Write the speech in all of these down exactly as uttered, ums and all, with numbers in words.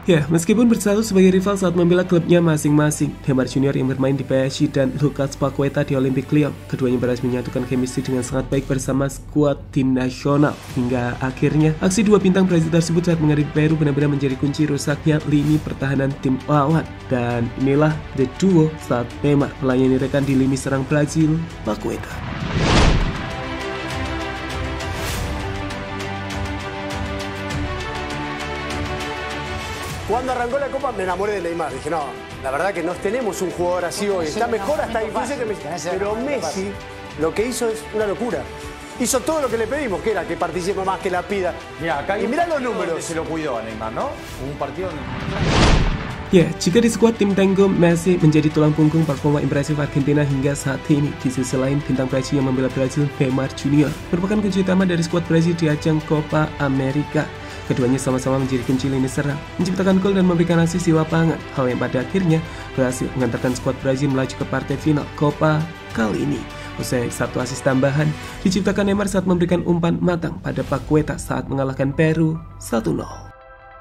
Ya, meskipun berstatus sebagai rival saat membela klubnya masing-masing, Neymar Junior yang bermain di P S G dan Lucas Paqueta di Olympique Lyon, keduanya berhasil menyatukan chemistry dengan sangat baik bersama skuad tim nasional. Hingga akhirnya, aksi dua bintang Brazil tersebut saat menghadapi Peru benar-benar menjadi kunci rusaknya lini pertahanan tim lawan. Dan inilah the duo saat Neymar melayani rekan di lini serang Brazil, Paqueta. Cuando arrancó la Copa me enamoré de Neymar. Dije, no, la verdad que no tenemos un jugador así hoy. Está mejor hasta incluso que Messi. Pero Messi lo que hizo es una locura. Hizo todo lo que le pedimos, que era que participe más, que la pida. Mira, acá hay y un mirá los números. Se lo cuidó a Neymar, ¿no? Un partido... Ya, jika di skuad tim Tango Messi menjadi tulang punggung performa impresif Argentina hingga saat ini, di sisi lain bintang Brazil yang membela Brazil, Neymar Junior merupakan kunci utama dari skuad Brazil di ajang Copa America. Keduanya sama-sama menjadi kunci lini serang, menciptakan gol dan memberikan asis di lapangan, hal yang pada akhirnya berhasil mengantarkan skuad Brazil melaju ke partai final Copa kali ini. Usai satu asis tambahan, diciptakan Neymar saat memberikan umpan matang pada Paqueta saat mengalahkan Peru satu nol.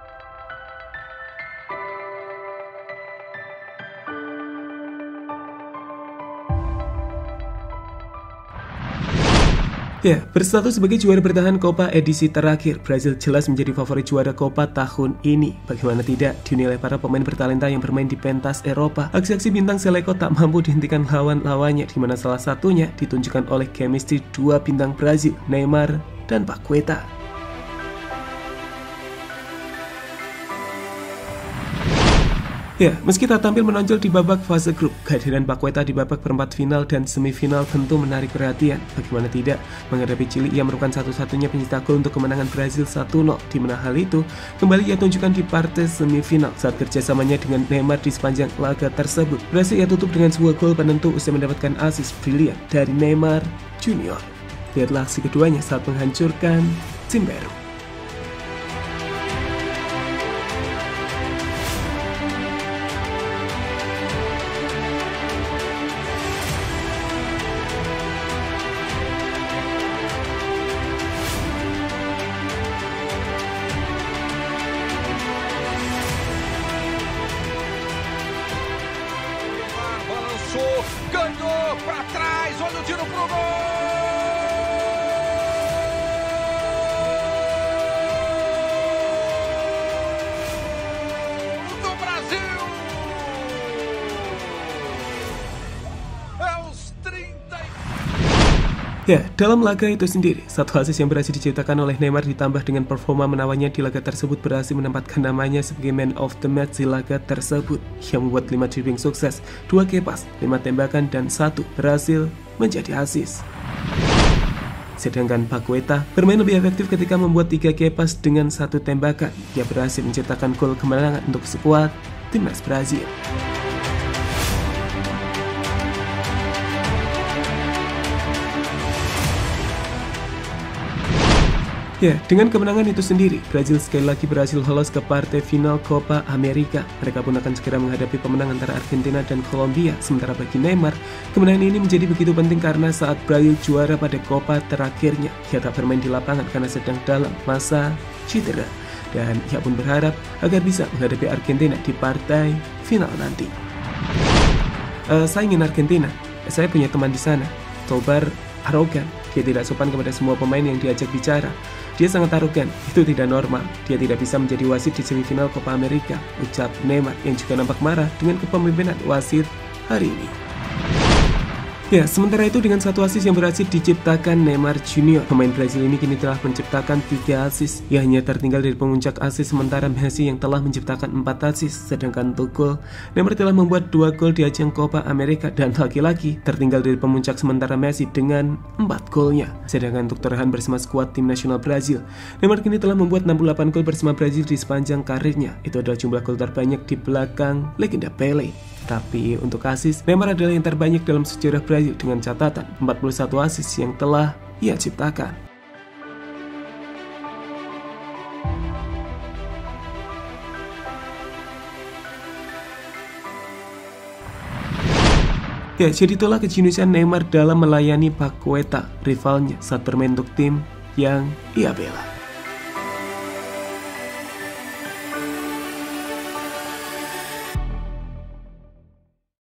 Ya, berstatus sebagai juara bertahan Copa edisi terakhir, Brazil jelas menjadi favorit juara Copa tahun ini. Bagaimana tidak, dinilai para pemain bertalenta yang bermain di pentas Eropa, aksi-aksi bintang Seleko tak mampu dihentikan lawan-lawannya, di mana salah satunya ditunjukkan oleh chemistry dua bintang Brazil, Neymar dan Paqueta. Ya, meski tak tampil menonjol di babak fase grup, kehadiran Paqueta di babak perempat final dan semifinal tentu menarik perhatian. Bagaimana tidak, menghadapi Chili ia merupakan satu-satunya pencetak gol untuk kemenangan Brazil satu nol, di mana hal itu kembali ia tunjukkan di partai semifinal saat kerjasamanya dengan Neymar di sepanjang laga tersebut. Berhasil ia tutup dengan sebuah gol penentu usai mendapatkan asis brilian dari Neymar Junior. Lihatlah aksi keduanya saat menghancurkan tim Peru. Ganhou para trás, olha o tiro pro gol! Do Brasil! Aos trinta. Ya, dalam laga itu sendiri, satu asis yang berhasil diciptakan oleh Neymar ditambah dengan performa menawannya di laga tersebut berhasil menempatkan namanya sebagai man of the match di laga tersebut, yang membuat lima dribbling sukses, dua kepas, lima tembakan, dan satu berhasil menjadi asis. Sedangkan Paqueta bermain lebih efektif ketika membuat tiga kepas dengan satu tembakan. Dia berhasil menciptakan gol kemenangan untuk skuad timnas Brazil. Ya, dengan kemenangan itu sendiri, Brazil sekali lagi berhasil lolos ke partai final Copa America. Mereka pun akan segera menghadapi pemenang antara Argentina dan Kolombia. Sementara bagi Neymar, kemenangan ini menjadi begitu penting karena saat Brazil juara pada Copa terakhirnya, ia tak bermain di lapangan karena sedang dalam masa cedera. Dan ia pun berharap agar bisa menghadapi Argentina di partai final nanti. Uh, saya ingin Argentina. Saya punya teman di sana. Tobar arogan. Dia tidak sopan kepada semua pemain yang diajak bicara. Dia sangat arogan, itu tidak normal. Dia tidak bisa menjadi wasit di semifinal Copa America, ucap Neymar yang juga nampak marah dengan kepemimpinan wasit hari ini. Ya, sementara itu dengan satu asis yang berhasil diciptakan Neymar Junior, pemain Brazil ini kini telah menciptakan tiga asis. Ia hanya tertinggal dari pemuncak asis sementara Messi yang telah menciptakan empat asis. Sedangkan untuk gol, Neymar telah membuat dua gol di ajang Copa America dan laki-laki tertinggal dari pemuncak sementara Messi dengan empat golnya. Sedangkan untuk torehan bersama skuad tim nasional Brazil, Neymar kini telah membuat enam puluh delapan gol bersama Brazil di sepanjang karirnya. Itu adalah jumlah gol terbanyak di belakang legenda Pele. Tapi untuk asis, Neymar adalah yang terbanyak dalam sejarah Brazil dengan catatan empat puluh satu asis yang telah ia ciptakan. Ya, jadi itulah kejeniusan Neymar dalam melayani Paqueta, rivalnya saat bermain untuk tim yang ia bela.